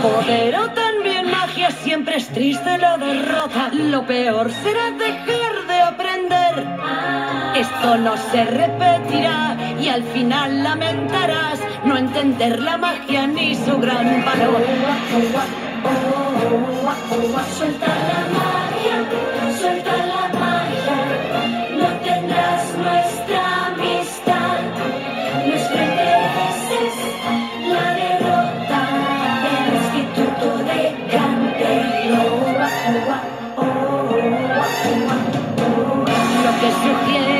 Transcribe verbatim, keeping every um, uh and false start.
Pero también magia, siempre es triste la derrota. Lo peor será dejar de aprender. Esto no se repetirá y al final lamentarás no entender la magia ni su gran valor. Suelta la magia, suelta la magia, no tendrás nuestra amistad. Nuestro interés es la derrota del Instituto de Canterlot. Lo que sugiere